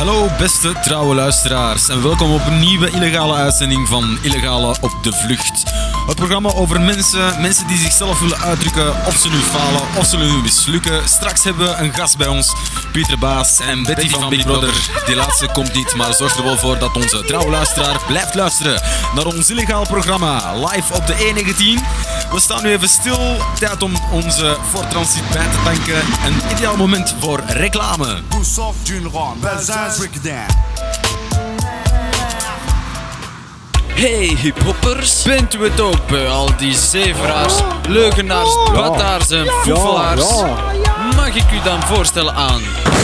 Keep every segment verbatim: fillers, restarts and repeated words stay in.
Hallo beste trouwe luisteraars en welkom op een nieuwe illegale uitzending van Illegale op de Vlucht. Het programma over mensen, mensen die zichzelf willen uitdrukken, of ze nu falen of ze nu mislukken. Straks hebben we een gast bij ons, Pieter Baas en Betty, Betty van Big Brother. Brother. Die laatste komt niet, maar zorg er wel voor dat onze trouwe luisteraar blijft luisteren naar ons illegaal programma, live op de E negentien. We staan nu even stil, tijd om onze Ford Transit bij te tanken. Een ideaal moment voor reclame. Hey hiphoppers, bent u het ook bij al die zeveraars, leugenaars, badaars en foefelaars? Mag ik u dan voorstellen aan...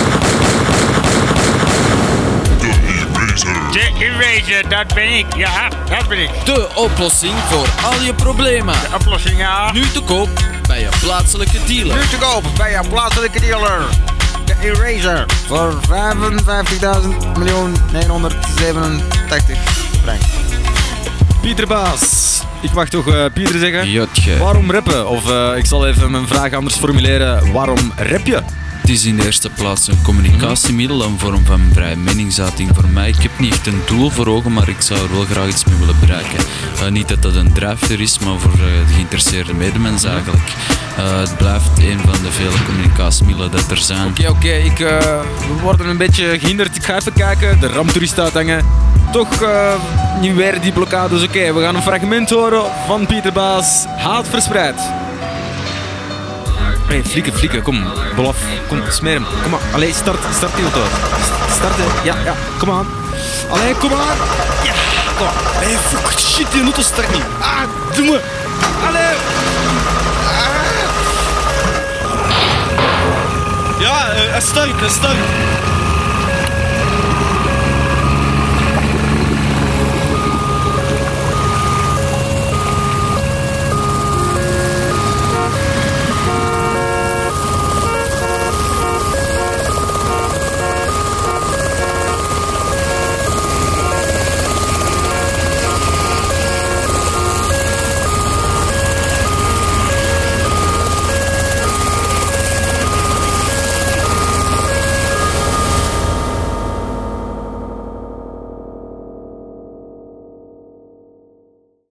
De Eraser, dat ben ik, ja, dat ben ik. De oplossing voor al je problemen. De oplossing, ja. Nu te koop bij je plaatselijke dealer. Nu te koop bij je plaatselijke dealer. De Eraser. Voor vijfenvijftigduizend miljoen negenhonderdzevenentachtig frank. Pieter Baas. Ik mag toch uh, Pieter zeggen? Jotje. Waarom rappen? Of uh, ik zal even mijn vraag anders formuleren. Waarom rap je? Het is in de eerste plaats een communicatiemiddel, een vorm van vrije meningsuiting voor mij. Ik heb niet echt een doel voor ogen, maar ik zou er wel graag iets mee willen bereiken. Uh, niet dat dat een drijfveer is, maar voor uh, de geïnteresseerde medemens eigenlijk. Uh, het blijft een van de vele communicatiemiddelen dat er zijn. Oké, okay, oké. Okay. Ik uh, we worden een beetje gehinderd. Ik ga even kijken. De ramtoerist uithangen. Toch uh, niet weer die blokkades. Oké, okay, we gaan een fragment horen van Pieter Baas. Haat verspreid. Hey, flikken, flikken, kom, belaf, kom, smeer hem, kom aan, allee, start, start die auto, starten, ja, ja, kom aan, allee, kom aan, ja, kom aan, allee, fuck, shit, die auto start niet, ah, doe me, allee, ah. Ja, uh, hij start, hij start.